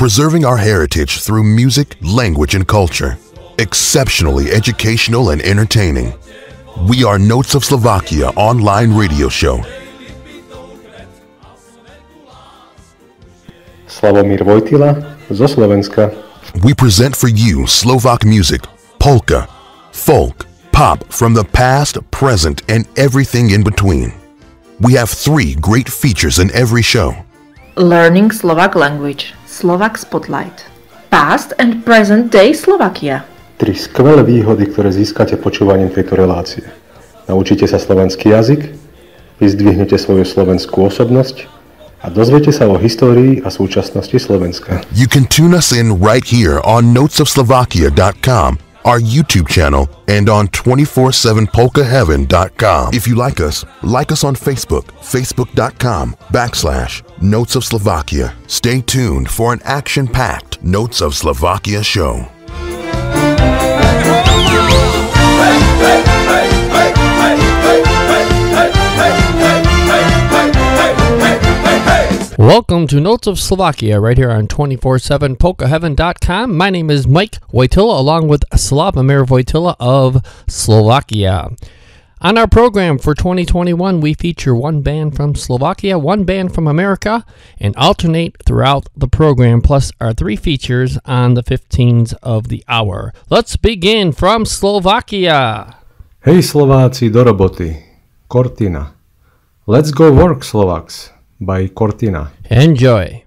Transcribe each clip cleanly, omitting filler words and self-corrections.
preserving our heritage through music, language, and culture. Exceptionally educational and entertaining. We are Notes of Slovakia online radio show. Slavomír Vojtila zo Slovenska. We present for you Slovak music, polka, folk, pop from the past, present, and everything in between. We have 3 great features in every show. Learning Slovak language, Slovak Spotlight, Past and Present Day Slovakia. 3 skvelé výhody, ktoré získate počúvaním tejto relácie. Naučíte sa slovenský jazyk, vyzdvihnete svoju slovenskú osobnosť a dozviete sa o histórii a súčasnosti Slovenska. You can tune us in right here on notesofslovakia.com, our YouTube channel, and on 247polkaheaven.com. If you like us on Facebook, facebook.com/Notes of Slovakia. Stay tuned for an action-packed Notes of Slovakia show. Welcome to Notes of Slovakia right here on 247polkaheaven.com. My name is Mike Vojtila along with Slavomír Vojtila of Slovakia. On our program for 2021, we feature one band from Slovakia, one band from America, and alternate throughout the program, plus our 3 features on the 15s of the hour. Let's begin from Slovakia. Hej Slováci, do roboty. Cortina. Let's go work, Slovaks. By Cortina. Enjoy.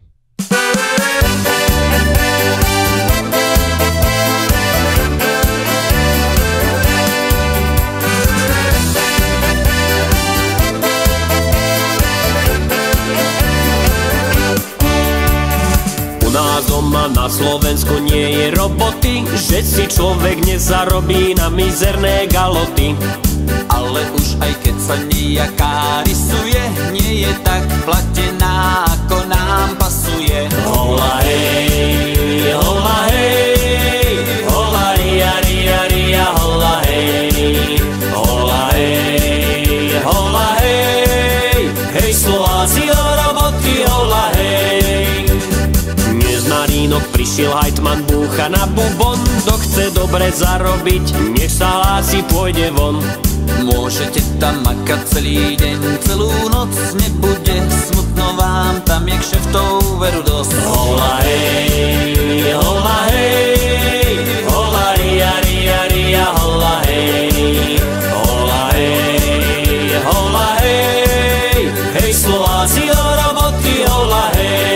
U nás doma na Slovensku nie je roboty, že si človek nezarobí na mizerné galoty. Ale už aj keď sa nejaká rysuje, nie je tak platená, ako nám pasuje. Hola hej, hola hej, hola ria, ria, ria, hola hej, hola hej, hola hej, hej Slováci do roboty, hola hej. Dnes na rínok prišiel hajtman, búcha na bubon, kto chce dobre zarobiť, nech sa hlási, pôjde von. Môžete tam makať celý deň, celú noc, nebude smutno vám, tam je kšeftov veru dosť. Hola hej, hola hej, hola ria, ria, ria, hola hej, hola hej, hola hej, hej Slováci do roboty, hola hej.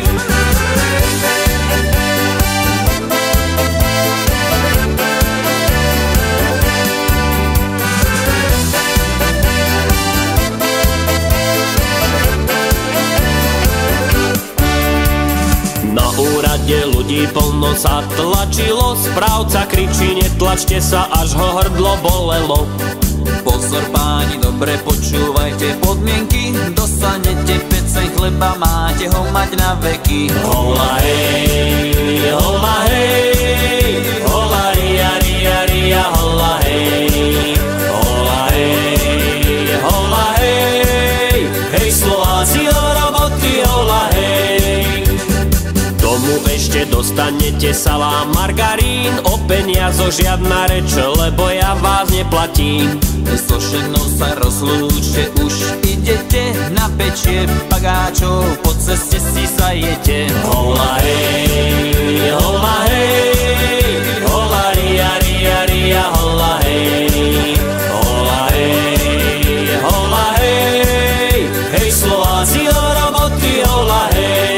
Ľudí plno sa tlačilo, správca kričí, netlačte sa, až ho hrdlo bolelo. Pozor páni, dobre počúvajte podmienky, dostanete pecej chleba, máte ho mať na veky. Hola hej, hola hej, hola ria, ria, ria, hola hej, hola hej, hola hej, hej Slováci do roboty, hola hej. Tomu ešte dostanete salám, margarín, o peniazoch žiadna reč, lebo ja vás neplatím. So ženou sa rozlúčte, už idete na pečie pagáčov, po ceste si zajete. Hola hej, hola hej, hola ria, ria, ria, hola hej, hola hej, hola hej, hej Slováci do roboty, hola hej.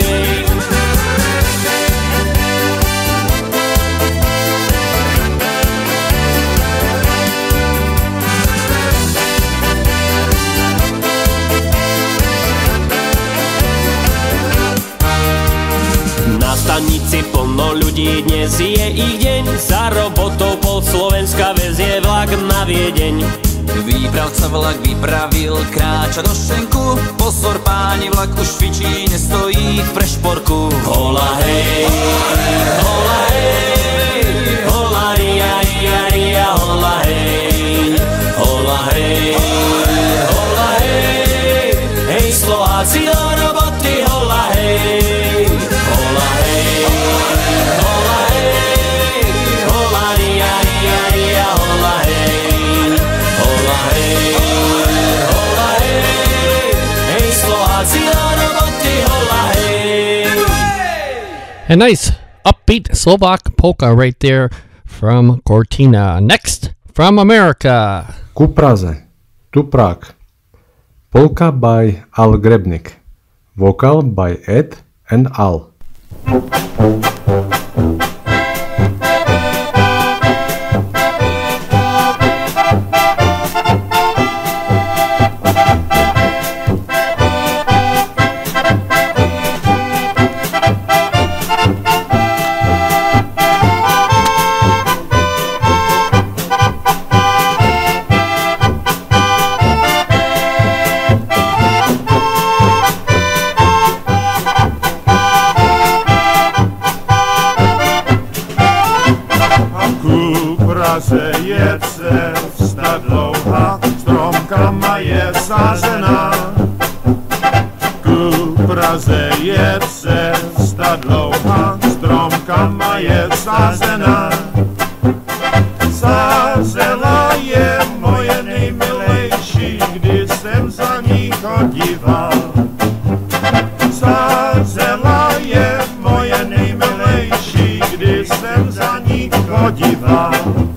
Stanici plno ľudí, dnes je ich deň, za robotou pol Slovenska vezie vlak na Viedeň. Výpravca vlak vypravil, kráča do šenku, pozor páni, vlak už fičí, nestojí v prešporku. Hola hej, hola hej, hola ria, ria, ria, hola hej, hola hej, hola hej, hej Slováci do roboty, hola hej, hola hej. A nice upbeat Slovak polka right there from Cortina. Next, from America. Ku Praze, to Prague. Polka by Al Grebnik. Vocal by Ed and Al. Je cesta dlouhá, stromkama je sázená. Ku Praze je cesta dlouhá, stromkama je sázená. Sázela je moje nejmilejší, když jsem za ní chodíval. Sázela je moje nejmilejší, když jsem za ní chodíval.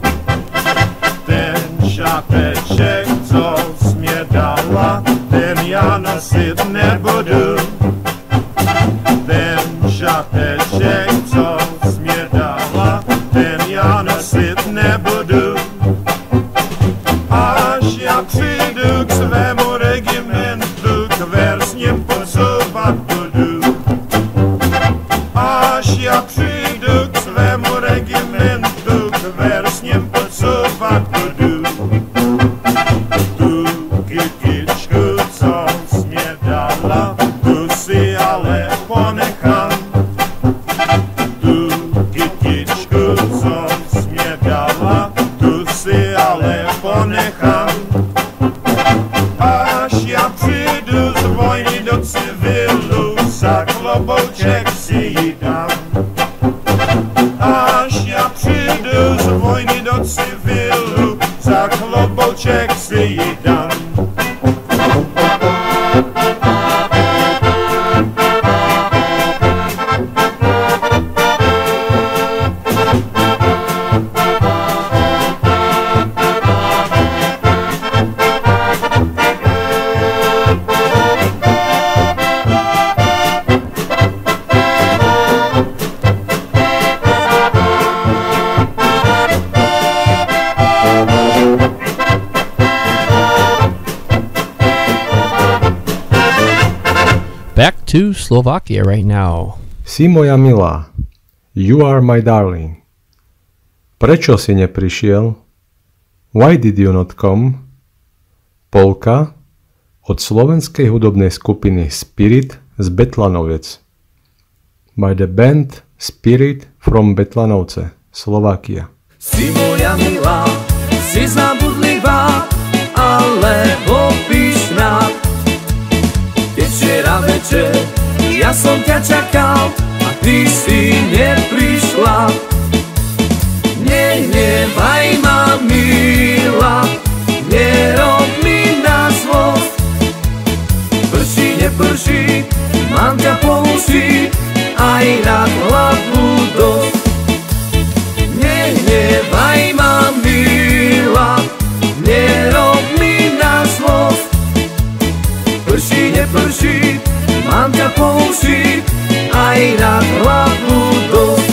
Šáteček, co jsi mě dala, ten já nosit nebudu. Ten šáteček, co jsi mě dala, ten já nosit nebudu. Až já přijdu k svému regimentu, k versním posouvat budu. Až já přijdu k svému regimentu, k versním posouvat budu. Klobouček si ji dám. Až já přijdu z vojny do civilu, za klobouček si ji dám. Back to Slovakia right now. Si moja milá, you are my darling. Prečo si neprišiel? Why did you not come? Polka od slovenskej hudobnej skupiny Spirit z Betlanovec. By the band Spirit from Betlanovce, Slovakia. Si moja milá, si zabudlivá, alebo pyšná. Včera večer ja som ťa čakal a ty si neprišla. Nehnevaj ma, milá, nerob mi na zlosť. Prší, neprší, mám ťa po uši, aj na hlavu dosť. Nehnevaj ma, milá, nerob mi na zlosť. Prší, neprší, mám ťa po uši, aj na hlavu dosť.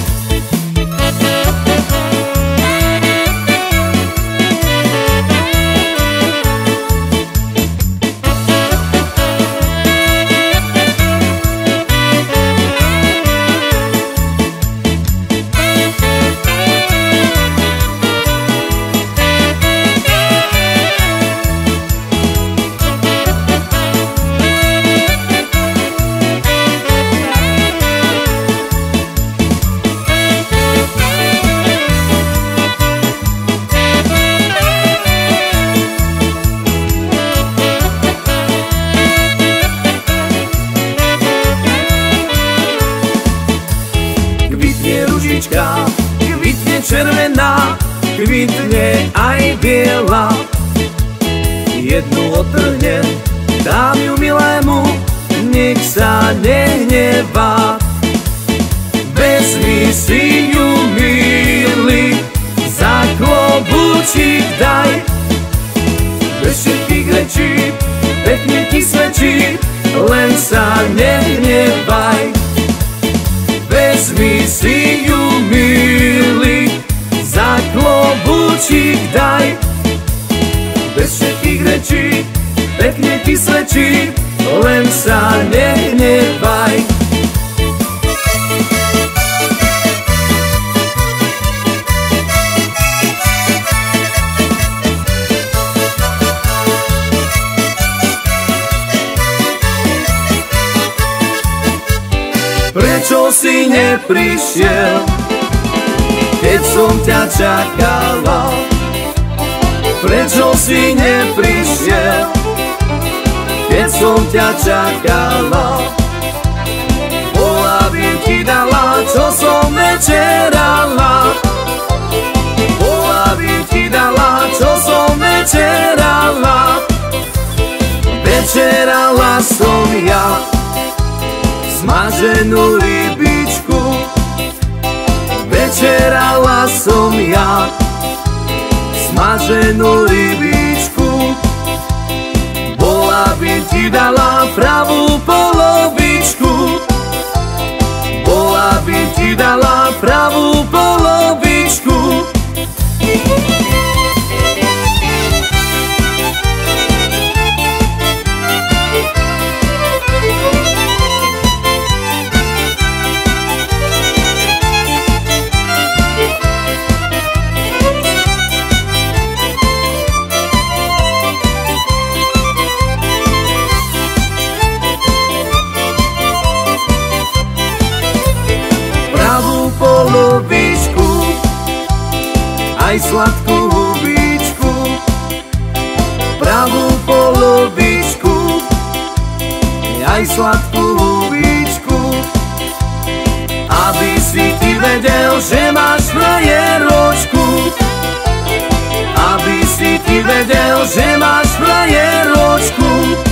Kvitne červená, kvitne aj biela. Jednu otrhnem, dám ju milému, nech sa nehnevá. vezmi si ju, milý, za klobúčik daj. Bez všetkých rečí, pekne ti svedčí, len sa nehnevaj. Vezmi si ju, milý, za klobúčik daj. Bez všetkých rečí, pekne ti svedčí, len sa nehnevaj. Prečo si neprišiel, keď som ťa čakala? Prečo si neprišiel, keď som ťa čakala? Bola by ti dala, čo som večerala. Bola by ti dala, čo som večerala. Večerala som ja smaženú rybičku. Večerala som ja smaženú rybičku. Bola by ti dala pravú polovičku. Bola by ti dala pravú polovičku. Polovičku, aj sladkú hubičku. Pravú polovičku, aj sladkú hubičku. Aby si ty vedel, že máš frajeročku. Aby si ty vedel, že máš frajeročku.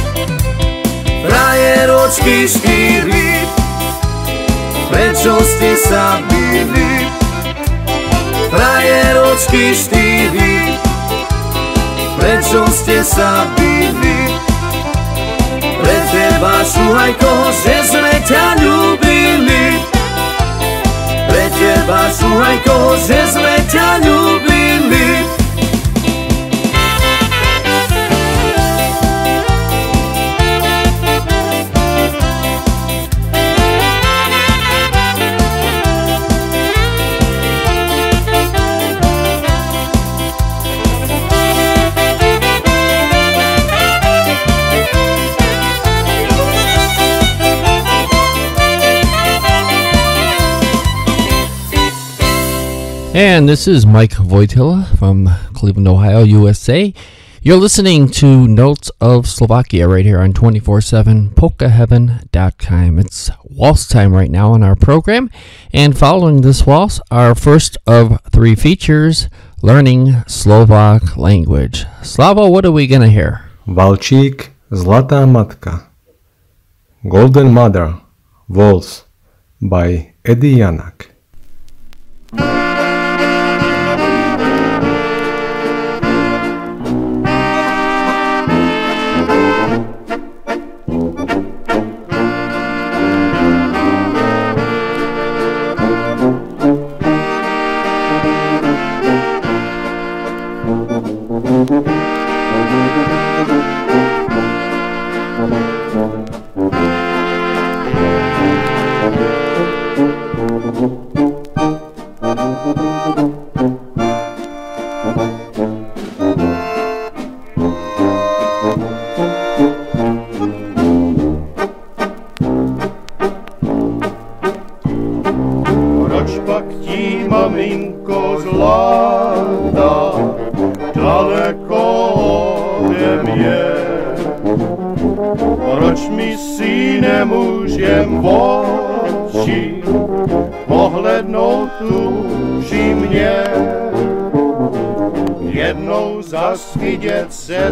Frajeročky 4, prečo ste sa bili? Frajeročky 4, prečo ste sa bili? Pre teba, šuhajko, že sme ťa ľúbili. Pre teba, šuhajko, že sme ťa ľúbili. And this is Mike Wojtyla from Cleveland, Ohio, USA. You're listening to Notes of Slovakia right here on 24/7 polkaheaven.com. It's waltz time right now on our program. And following this waltz, our first of 3 features, Learning Slovak Language. Slavo, what are we going to hear? Valčík, Zlatá matka. Golden Mother, Waltz by Eddie Janak. Maminko zlatá, daleko ode mě. Proč mi si nemůžem v oči pohlednout tuží mě? Jednou zas vidět se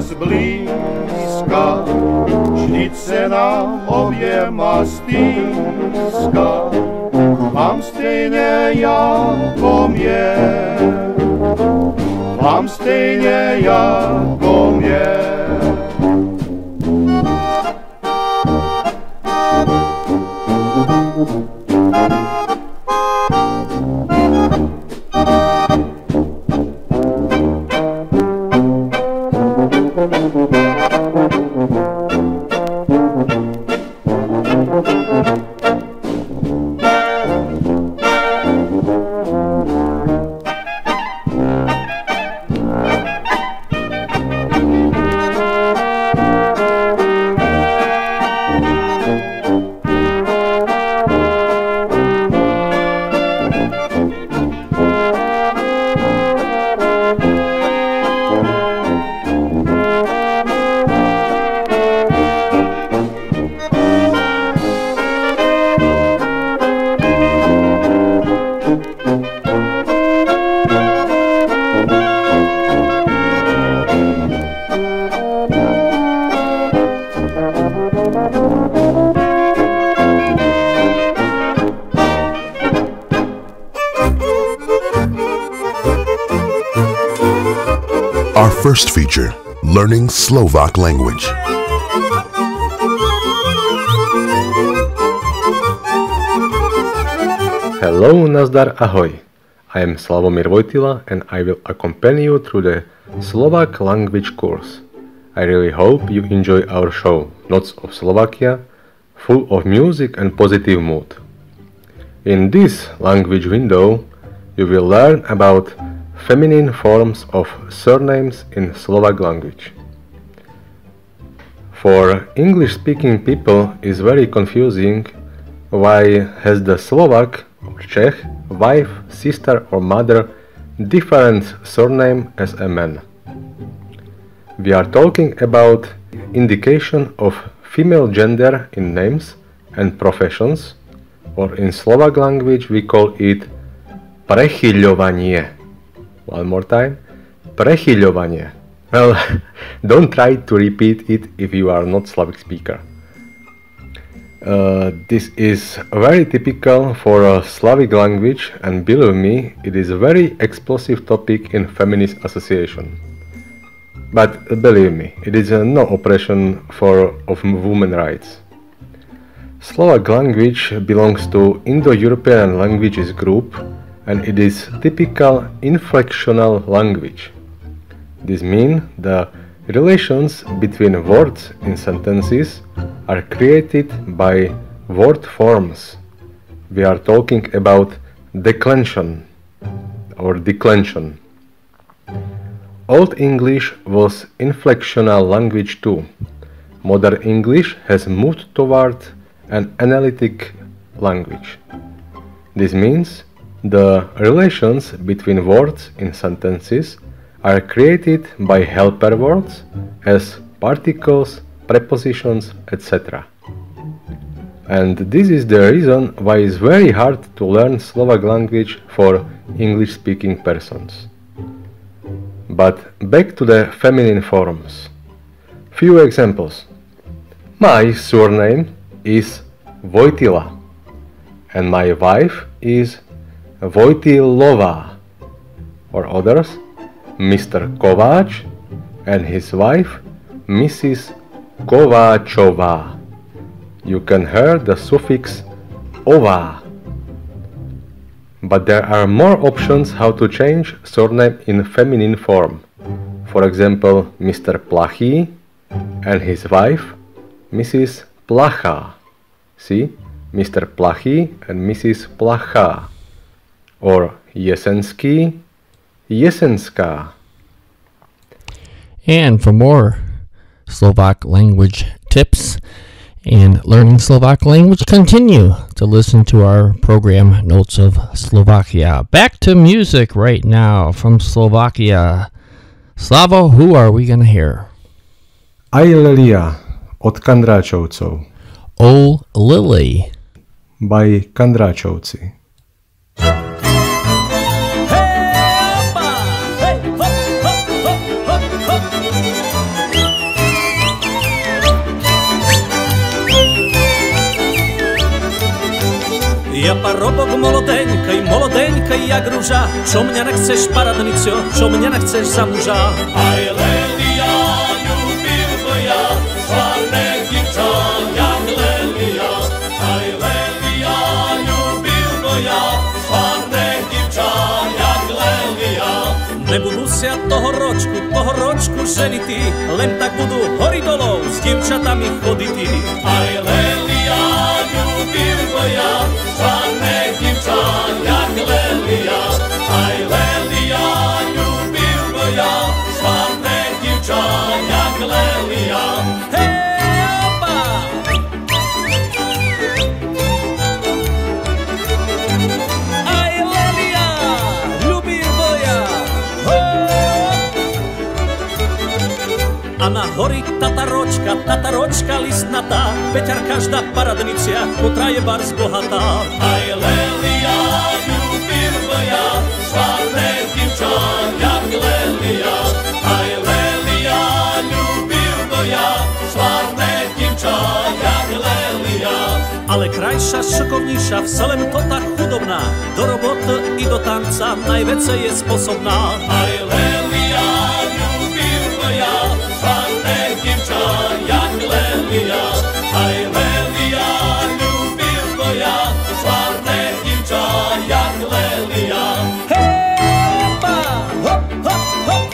zblízka, vždyť se nám oběma stýská. Mám stejně jako mě. Mám stejně jako mě. Our first feature, Learning Slovak Language. Hello, Nazdar, ahoj. I am Slavomir Vojtila and I will accompany you through the Slovak language course. I really hope you enjoy our show, Notes of Slovakia, full of music and positive mood. In this language window, you will learn about feminine forms of surnames in Slovak language. For English-speaking people, it's very confusing why has the Slovak or Czech wife, sister or mother different surname as a man. We are talking about indication of female gender in names and professions, or in Slovak language we call it prechyľovanie. One more time, prechyľovanie. Well, don't try to repeat it if you are not Slavic speaker. This is very typical for a Slavic language, and believe me, it is a very explosive topic in feminist association. But believe me, it is no oppression of women's rights. Slovak language belongs to Indo-European languages group, and it is typical inflectional language. This means the relations between words in sentences are created by word forms. We are talking about declension or declension. Old English was inflectional language too. Modern English has moved toward an analytic language. This means the relations between words in sentences are created by helper words as particles, prepositions, etc. And this is the reason why it's very hard to learn Slovak language for English-speaking persons. But back to the feminine forms. Few examples. My surname is Vojtila, and my wife is Vojtilova, or others, Mr. Kováč and his wife, Mrs. Kováčová. You can hear the suffix ova. But there are more options how to change surname in feminine form. For example, Mr. Plachy and his wife, Mrs. Placha. See? Mr. Plachy and Mrs. Placha. Or Jesenský, Jesenská. And for more Slovak language tips and learning Slovak language, continue to listen to our program Notes of Slovakia. Back to music right now from Slovakia. Slavo, who are we going to hear? Aj Lelia od Kandráčovcov. Oh Lily by Kandráčovci. Я порог hladké jak rúža, čo mňa nechceš paradnicio, čo mňa nechceš za muža. Aj Lelia, ľúbil boja, čarné divča, jak Lelia. Aj Lelia, ľúbil boja, čarné divča, jak Lelia. Nebudú sa toho ročku ženity, len tak budú hory dolov s divčatami chodity. Aj Lelia, ľúbil boja, čarné divča, jak Lelia. Aj Lelia, ľúbil boja, čarné divča, jak Lelia. Hej, opa! Aj Lelia, ľúbil boja, a na hory tataročka listnatá, Peťar každá paradnicia, kotra je bars bohatá. Aj Lelia, ľúbil boja, čarné divča, jak Lelia. Aj Lelia, ľúbil boja, čarné divča, jak Lelia. Ale krajša, šokovníša, v celém to tak chudobná, do roboty i do tanca najvece je sposobná. Aj Lelia, ľúbil boja, čarné divča, jak Lelia. Aj Lelia, ľúbil boja, čarné divča, jak Lelia. Hej, pa, hop, hop, hop.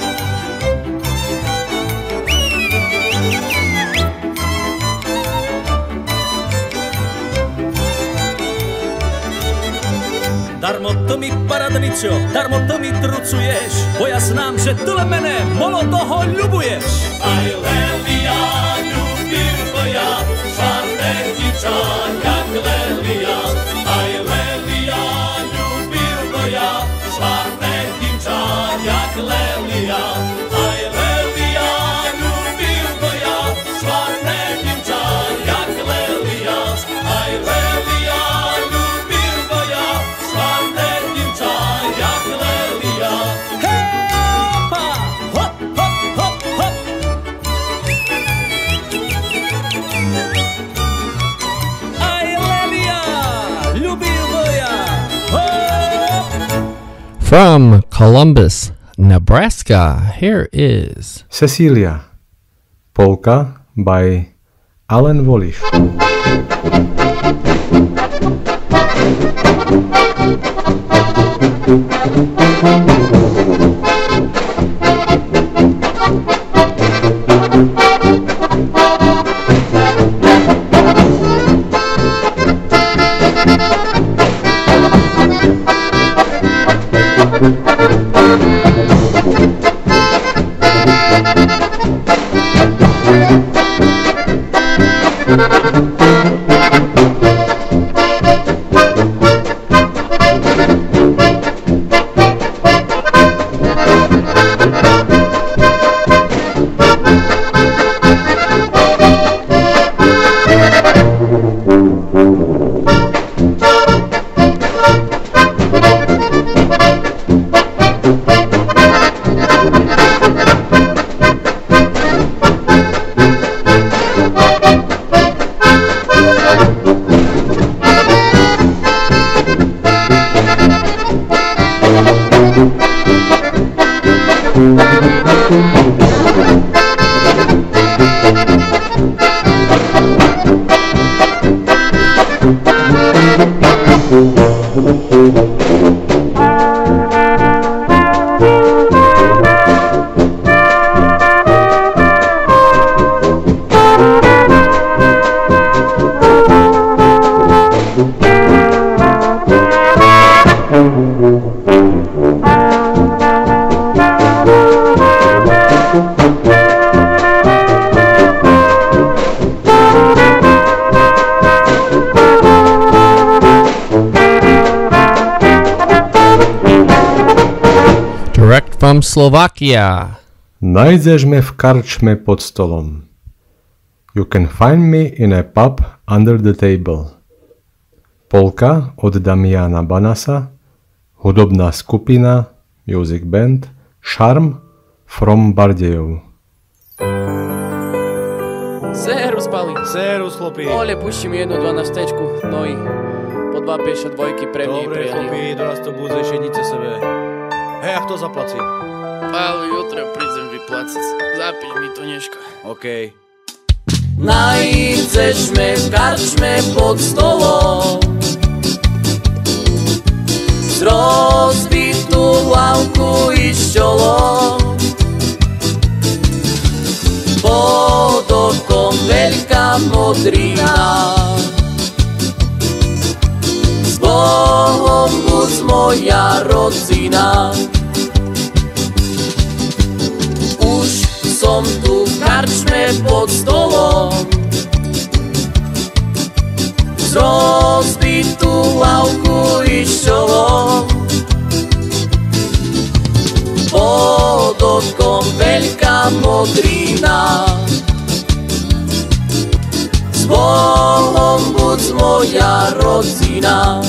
Darmo to mi paradnicio, darmo to mi trucuješ, bo ja znám, že tyle mene molo toho ľubuješ. Aj Lelia, ľúbil boja, čarné divča, jak Lelia. Aj Lelia, ľúbil boja, čarné divča, jak Lelia. Aj Lelia, ľúbil boja, čarné divča, jak Lelia. Aj Lelia, ľúbil boja, čarné divča, jak Lelia. Hej, opa, hop, hop, hop, hop. Aj Lelia, ľúbil boja, hop. From Columbus, Nebraska, here is Cecilia, polka by Alan Wallish. from Slovakia. Nájdeš me v karčme pod stolom. You can find me in a pub under the table. Polka od Damiana Banasa, hudobná skupina, music band, Charm from Bardejov. Serus, Pali. Serus, chlopi. Ole, pušti mi jednu 12-tečku, no i po 2,52 pre mňa i Dobre, pre chlapi, Eliho. do nás to budze, šednice sebe. Hej, a kto zaplací? Ale jutra prídem vypláciť. Zapíš mi to, Neška. OK. Najdzešme v karčme pod stolom, z rozbitú hlavku i šťolom, pod okom veľká modrina. S Bohom buď moja rodzina. Už som tu v karčme pod stolom, z rozbitú hlavku i šťolom, pod okom veľká modrina. S Bohom buď moja rodzina.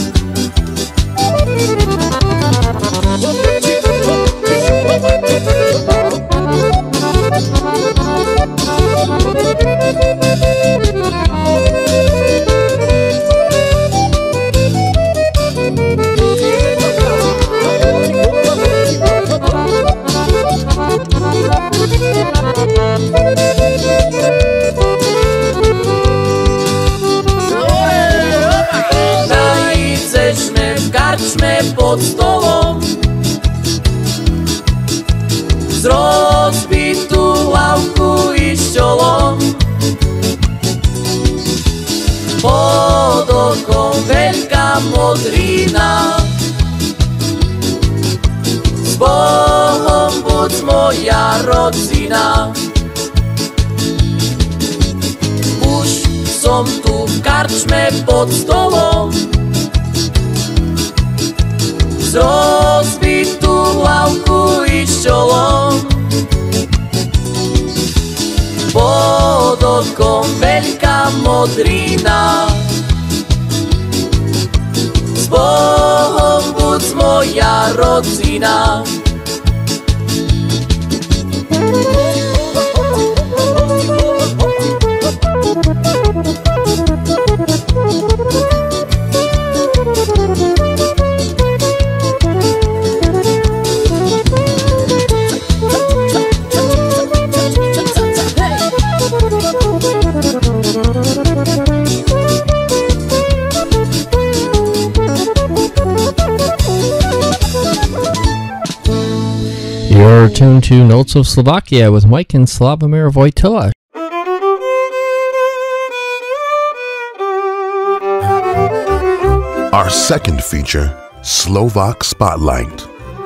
Najdzešme v karčme pod stolom, z rozbitú hlavku i šťolom, pod okom veľká modrina. S Bohom buď moja rodzina. Už som tu v karčme pod stolom, z rozbitú hlavku i šťolom, pod okom veľká modrina. S Bohom buď moja rodzina. You're tuned to Notes of Slovakia with Mike and Slavomir Vojtila. Our second feature, Slovak Spotlight.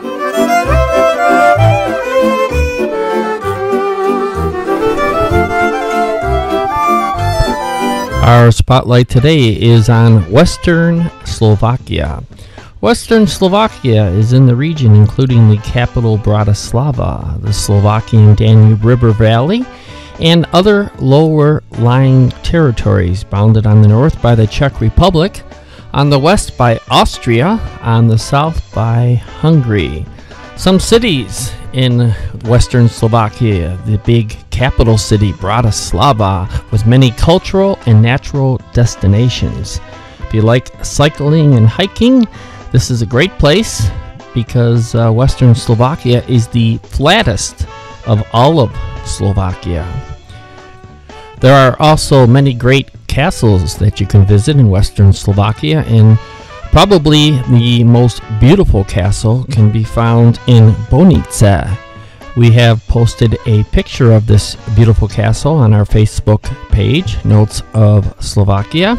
Our spotlight today is on Western Slovakia. Western Slovakia is in the region including the capital Bratislava, the Slovakian Danube River Valley, and other lower-lying territories bounded on the north by the Czech Republic, on the west by Austria, on the south by Hungary. Some cities in Western Slovakia, the big capital city Bratislava, with many cultural and natural destinations. If you like cycling and hiking, this is a great place because Western Slovakia is the flattest of all of Slovakia. There are also many great castles that you can visit in Western Slovakia, and probably the most beautiful castle can be found in Bonica. We have posted a picture of this beautiful castle on our Facebook page, Notes of Slovakia.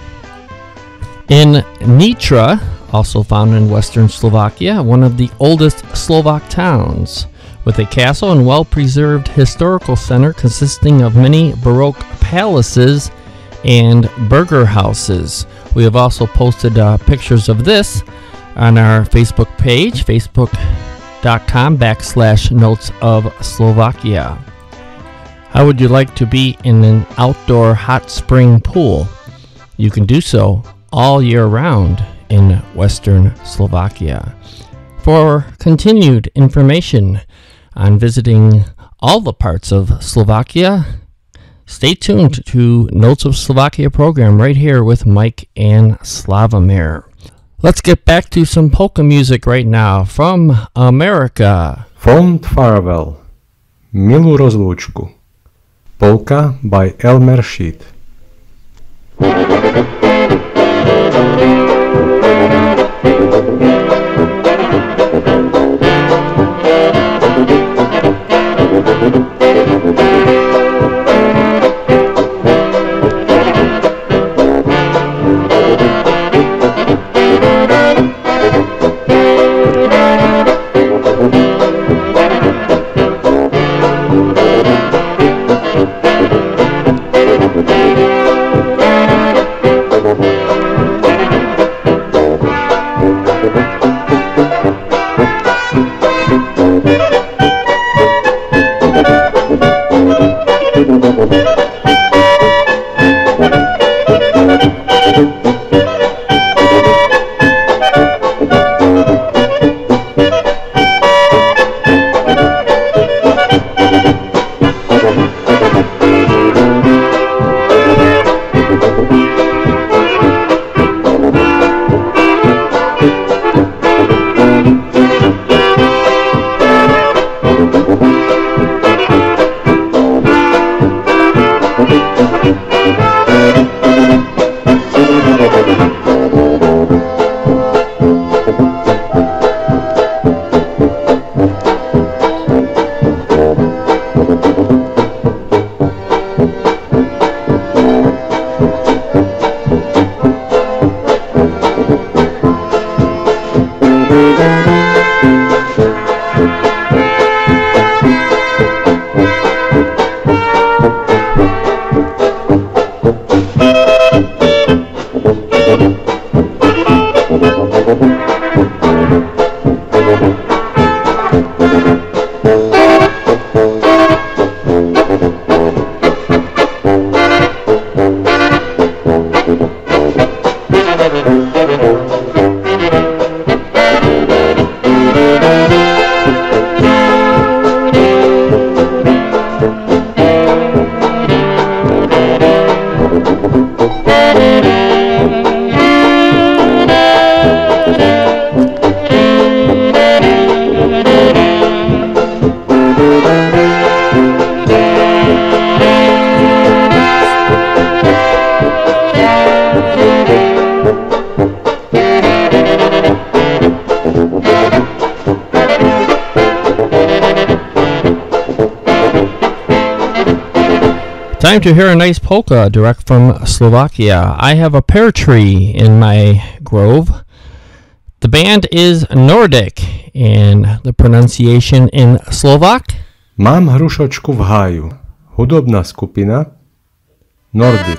In Nitra, also found in Western Slovakia, one of the oldest Slovak towns, with a castle and well-preserved historical center consisting of many Baroque palaces and burger houses. We have also posted pictures of this on our Facebook page, facebook.com/Notes of Slovakia. How would you like to be in an outdoor hot spring pool? You can do so all year round in Western Slovakia. For continued information on visiting all the parts of Slovakia, Stay tuned to Notes of Slovakia program right here with Mike and Slavomir. Let's get back to some polka music right now from America. Fond Farewell, Milú rozlúčku. Polka by Elmer Sheet. Time to hear a nice polka direct from Slovakia. I have a pear tree in my grove. The band is Nordic, and the pronunciation in Slovak? Mám hrušočku v háju. Hudobná skupina Nordic.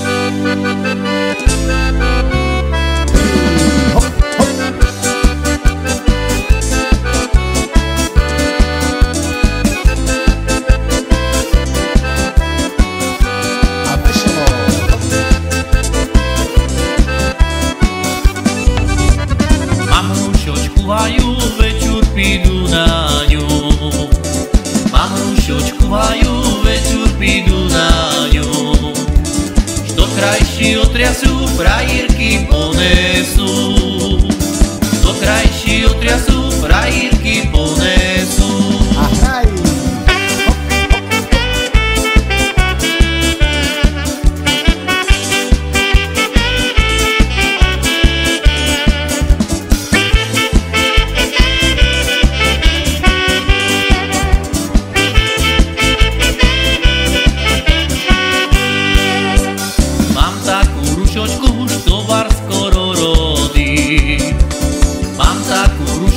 Otriasú, frajírky ponesú. Do krajší otriasú, frajírky ponesú. A hraj! Mám takú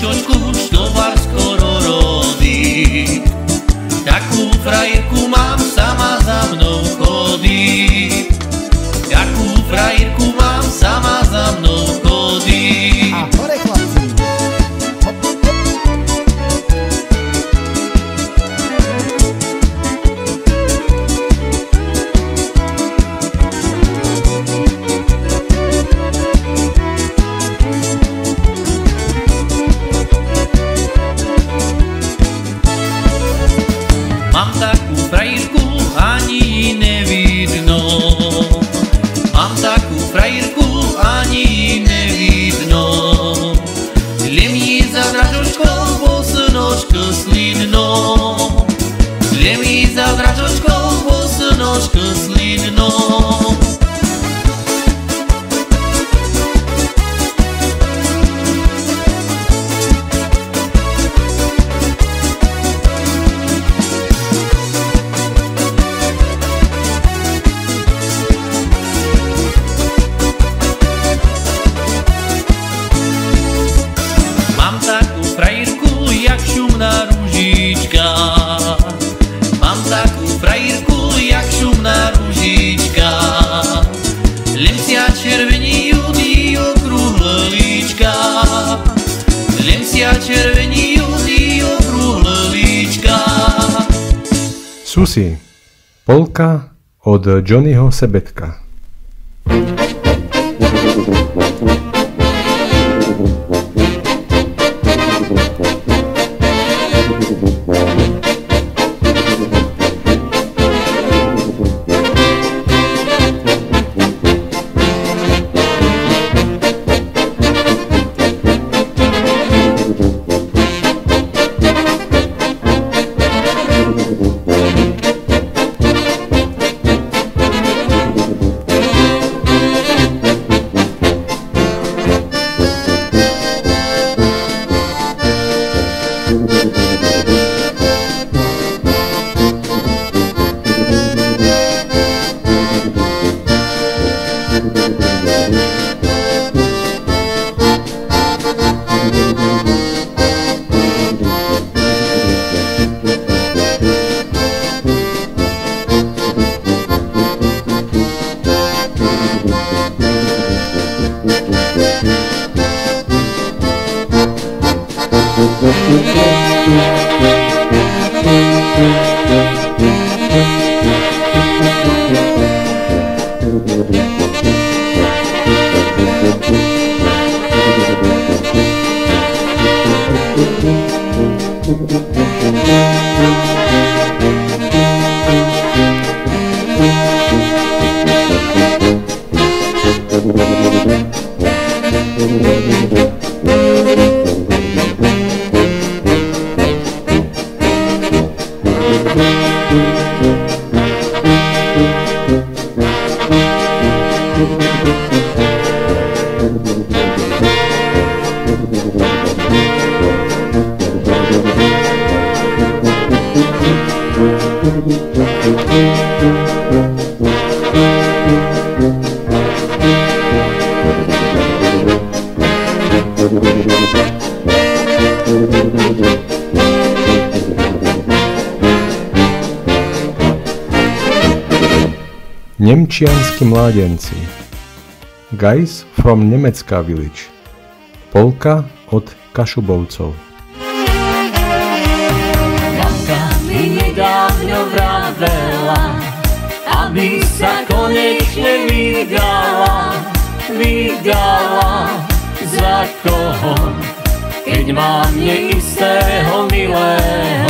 dražočkou, bosonožko slidno. Zlemi za dražočkou, bosonožko slidno. Mám takú frajírku, jak šumná ružička. Lemsia červení judy okrúhle líčka. Lemsia červení judy okrúhle líčka. Susi, polka od Johnnyho Sebetka. Nemčianski mládenci. Guys from Nemecka Village. Polka od Kašubovcov. Mamka mi nedávno vravela, aby sa konečne vydala za koho, keď mám neistého milého.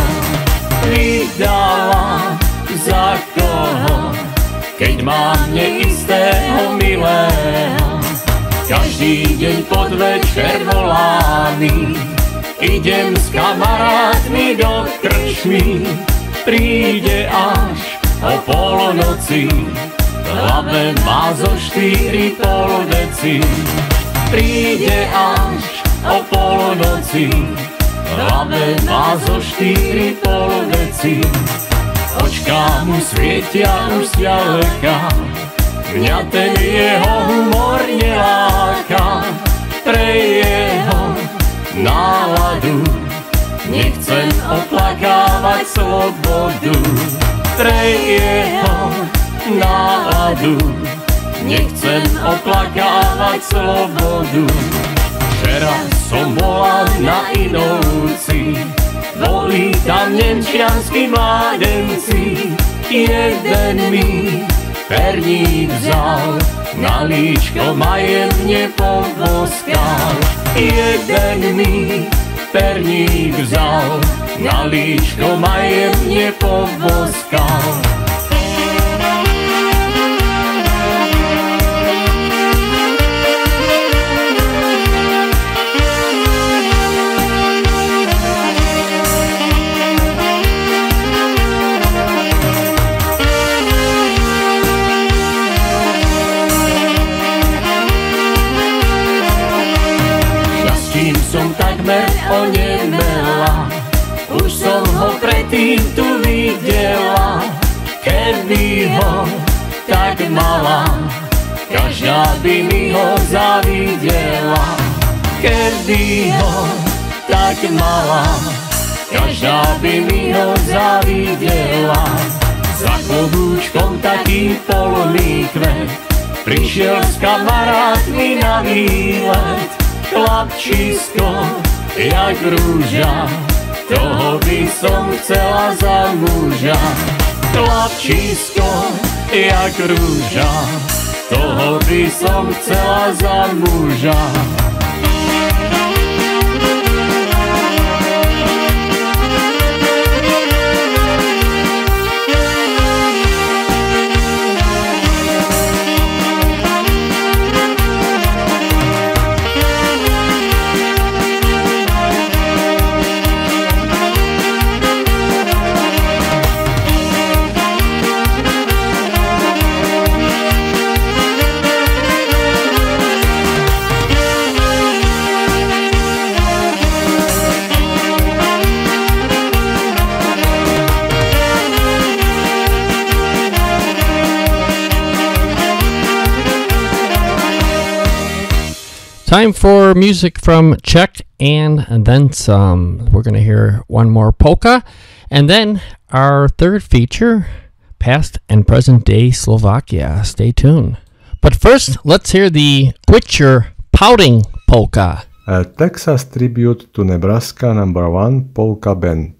Vydala za koho, keď mám neistého milého. Každý deň pod večer volány idem s kamarátmi do krčmy. Príde až o polnoci, v hlave má zo 4,5 deci. Príde až o polnoci, v hlave má zo 4,5 deci. Očká mu svietia už zďaleka, mňa ten jeho humor neláka. Pre jeho náladu nechcem oplakávať slobodu. Pre jeho náladu nechcem oplakávať slobodu. Včera som bola na Inovci, boli tam nemčianski mládenci. Jeden mi perník vzal, na líčko ma jemne poboskal. Jeden mi perník vzal, na líčko ma jemne poboskal. takmer onemela. Už som ho predtým tu videla, keby ho tak mala, každá by mi ho zavidela. Keby ho tak mala, každá by mi ho zavidela. Za klobúčkom taký polný kvet, prišiel s kamarátmi na výlet. Chlapčisko, jak rúža, toho by som chcela za muža. Chlapčisko, jak rúža, toho by som chcela za muža. Time for music from Czech and then some. We're going to hear one more polka, and then our third feature, Past and Present Day Slovakia. Stay tuned. But first, let's hear the Quit Your Pouting polka. A Texas tribute to Nebraska #1 polka band.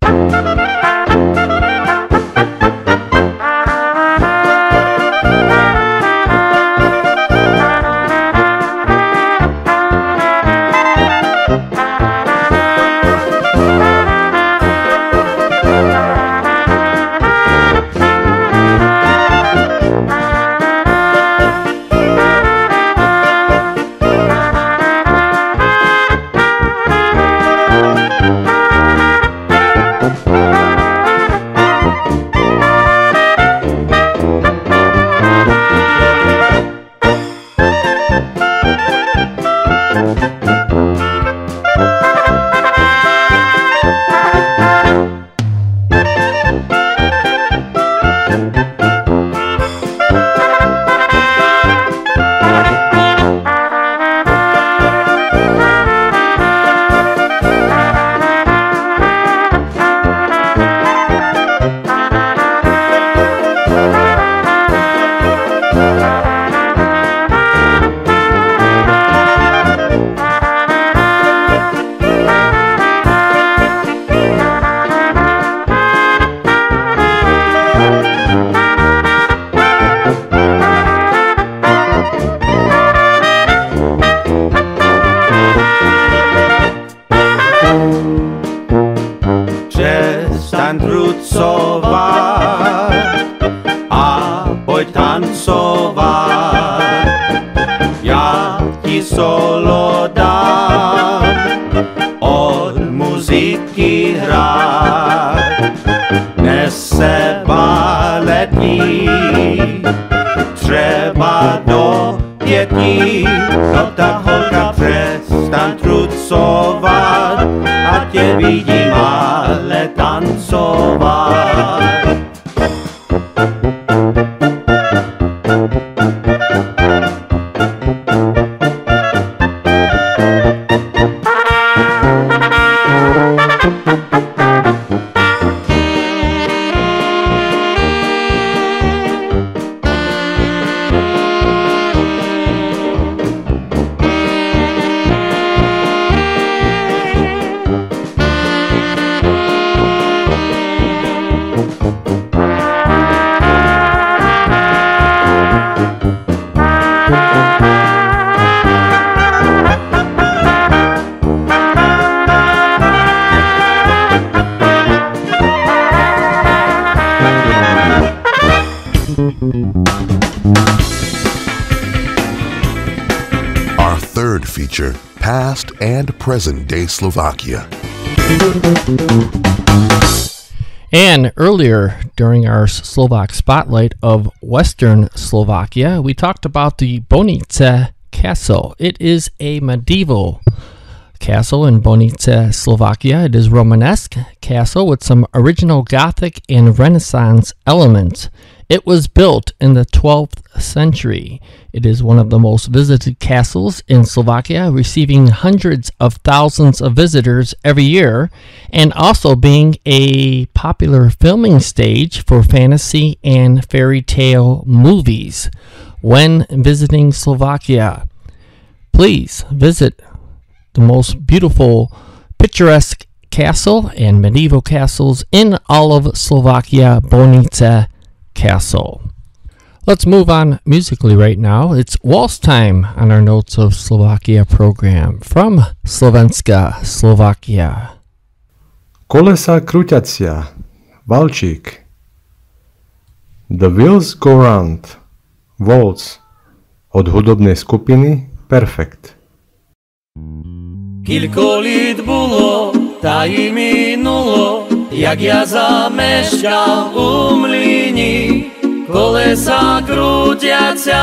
Our third feature, Past and Present Day Slovakia. And earlier, during our Slovak Spotlight of Western Slovakia, we talked about the Bonice Castle. It is a medieval Castle in Bonice, Slovakia. It is Romanesque castle with some original Gothic and Renaissance elements. It was built in the 12th century. It is one of the most visited castles in Slovakia, receiving hundreds of thousands of visitors every year, and also being a popular filming stage for fantasy and fairy tale movies. When visiting Slovakia, please visit the most beautiful, picturesque castle and medieval castles in all of Slovakia, Bonice Castle. Let's move on musically right now. It's waltz time on our Notes of Slovakia program from Slovenska, Slovakia. Kolesa krúťacia, valčík. The Wheels Go Round, waltz, od hudobnej skupiny Perfect. Кілько літ було, та й минуло, як я замешкав у млині. Колеса крутяться,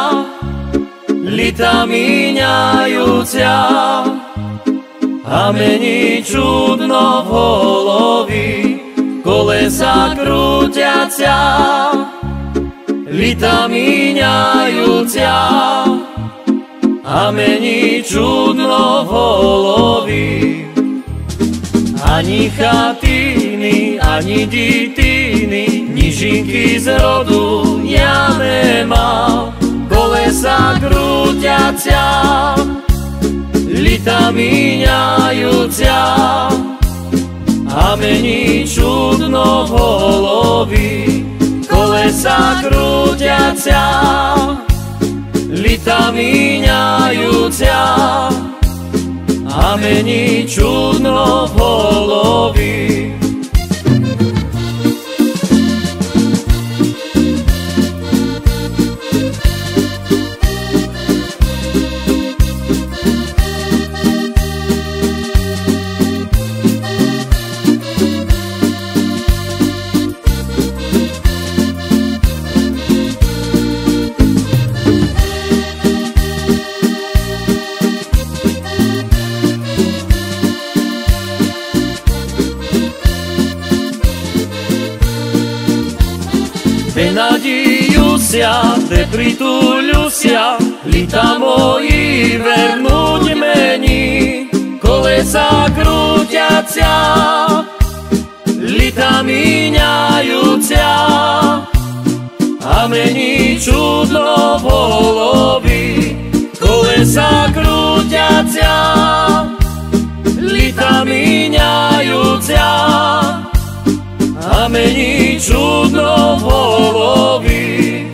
літа міняються, а мені чудно в голові. Колеса крутяться, літа міняються, а мені чудно в голові. Ані хатини, ані дитини, ні жінки з роду я не мав. Колеса крутяться, літа міняються, а мені чудно в голові. Колеса крутяться, літа міняються, а мені чудно в голові. Надіюся, де притулюся, літа мої вернуть мені. Колеса крутяться, літа міняються, а мені чудно в голові. Колеса крутяться, літа міняються, а мені чудно в голові.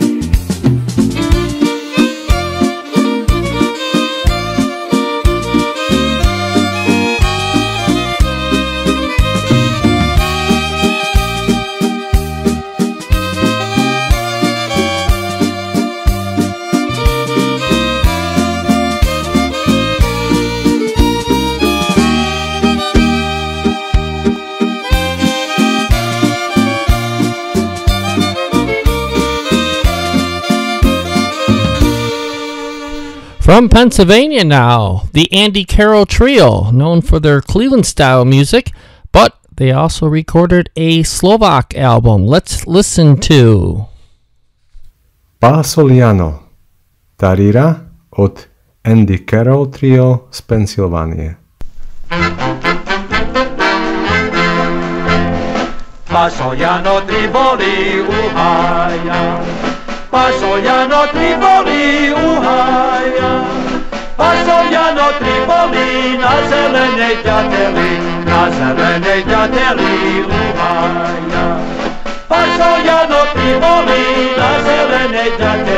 From Pennsylvania now, the Andy Carroll Trio, known for their Cleveland-style music, but they also recorded a Slovak album. Let's listen to Pásoliano, Tarira od Andy Carroll Trio z Pensylvánie. Pásoliano, Triboli, Uhaja. Pásoliano, Triboli, Uhaja. Pásoliano, Triboli, na zelenej ďateli, Uhaja. Pásoliano, Triboli, na zelenej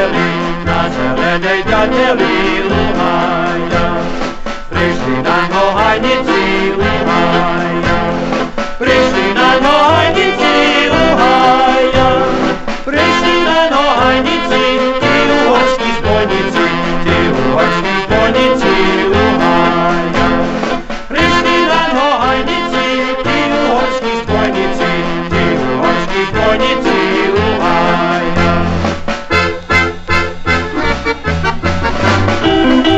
ďateli, Uhaja. Prišli na nohajnici, Uhaja. Prišli na nohajnici, Uhaja. Prišli na nohajnici, tí uhorskí zbojníci, Uhaja. Prišli na nohajnici, tí uhorskí zbojníci, Uhaja.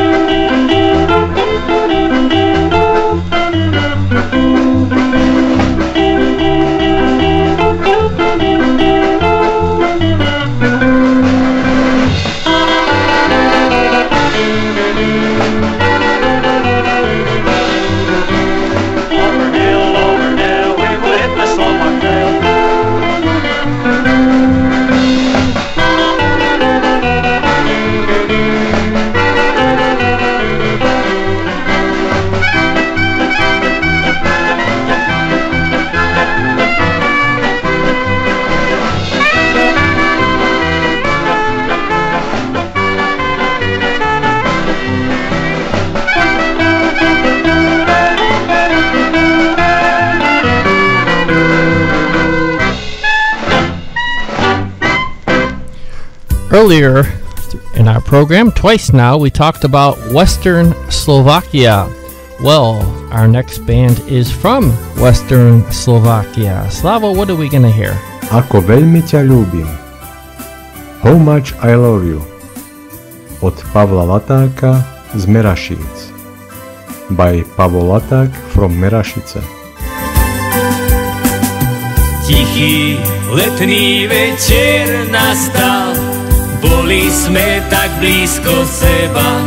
earlier in our program, twice now, we talked about Western Slovakia. Well, our next band is from Western Slovakia. Slavo, what are we going to hear? Ako veľmi ťa ľúbim. How much I love you. Od Pavla Latáka z Merašíc. By Pavol Laták from Merašice. Tichý letný večer nastal, boli sme tak blízko seba.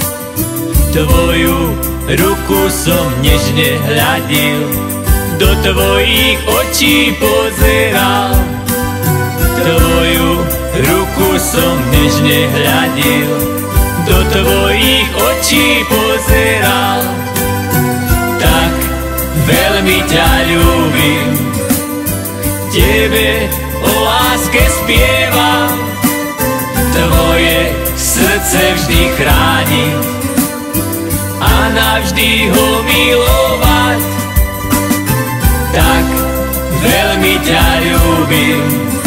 Tvoju ruku som nežne hľadil, do tvojich očí pozeral. Tvoju ruku som nežne hľadil, do tvojich očí pozeral. Tak veľmi ťa ľúbim, tebe o láske spievam, tvoje srdce vždy chrániť a navždy ho milovať. Tak veľmi ťa ľúbim,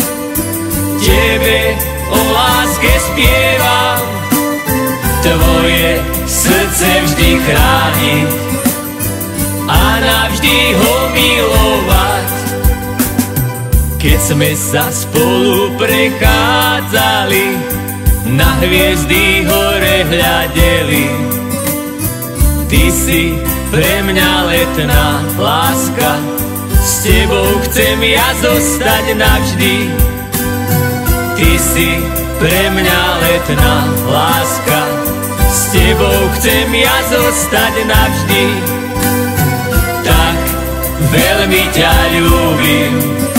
tebe o láske spievam, tvoje srdce vždy chrániť a navždy ho milovať. Keď sme sa spolu prechádzali, na hviezdy hore hľadeli, ty si pre mňa letná láska, s tebou chcem ja zostať navždy. Ty si pre mňa letná láska, s tebou chcem ja zostať navždy. Tak veľmi ťa ľúbim,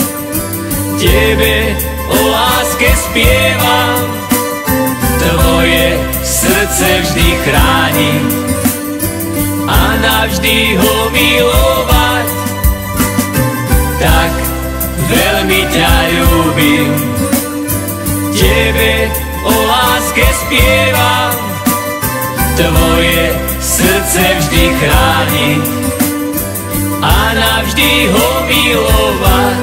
tebe o láske spievam, tvoje srdce vždy chrániť a navždy ho milovať. Tak veľmi ťa ľúbim, tebe o láske spievam, tvoje srdce vždy chrániť a navždy ho milovať.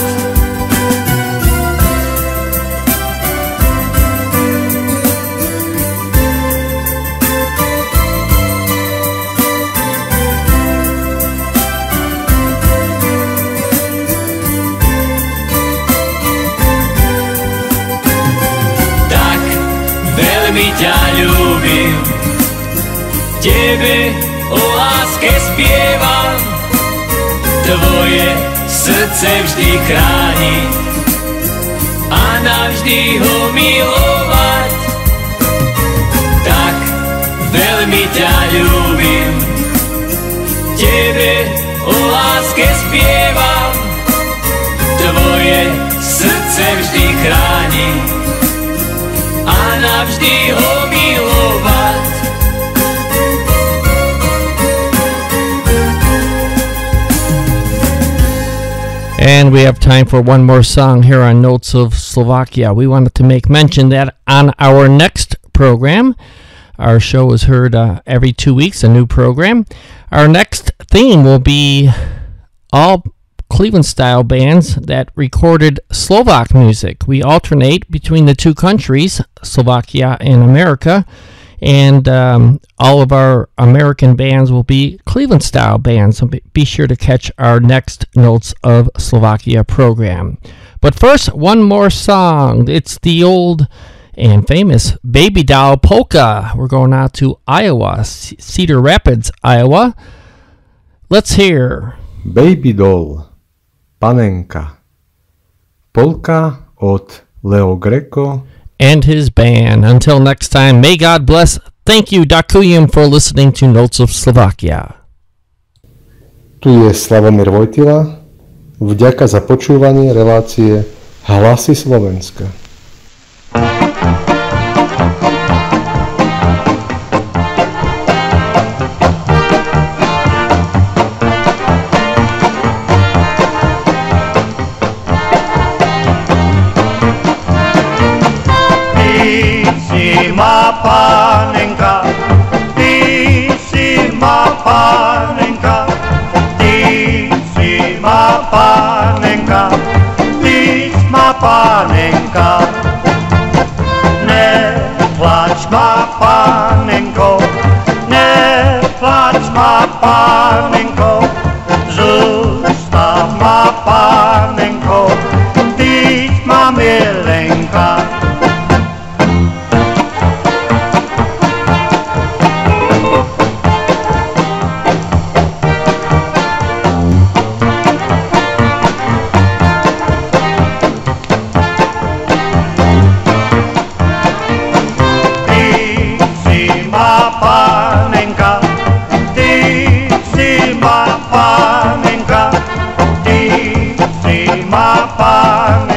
Veľmi ťa ľúbim, tebe o láske spievam, tvoje srdce vždy chrániť a navždy ho milovať. Tak veľmi ťa ľúbim, tebe o láske spievam, tvoje srdce vždy chrániť a navždy ho milovať. And we have time for one more song here on Notes of Slovakia. We wanted to make mention that on our next program, our show is heard every 2 weeks, a new program. Our next theme will be all Cleveland-style bands that recorded Slovak music. We alternate between the two countries, Slovakia and America, and all of our American bands will be Cleveland-style bands, so be sure to catch our next Notes of Slovakia program. But first, one more song. It's the old and famous Baby Doll Polka. We're going out to Iowa, Cedar Rapids, Iowa. Let's hear Baby Doll, Panenka, polka od Leo Greco and his band. Until next time, may God bless. Thank you, Ďakujem, for listening to Notes of Slovakia. Tu je Slavomír Vojtila. Vďaka za počúvanie relácie Hlasy Slovenska. Ma panenka, ty si ma panenka, ty si ma panenka, ty si ma panenka. Ne Neplač ma, panenko, neplač ma, panenko, zostav ma, panenko, tyť ma milenka. Panenka, ty si ma panenka.